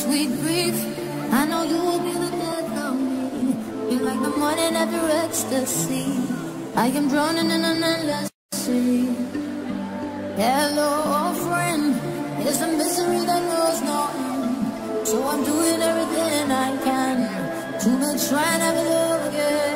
sweet grief. I know you will be the death of me. You're like the morning after ecstasy. I am drowning in an endless sea. Hello, old friend. It's a misery that knows no end. So I'm doing everything I can to make sure I never love again.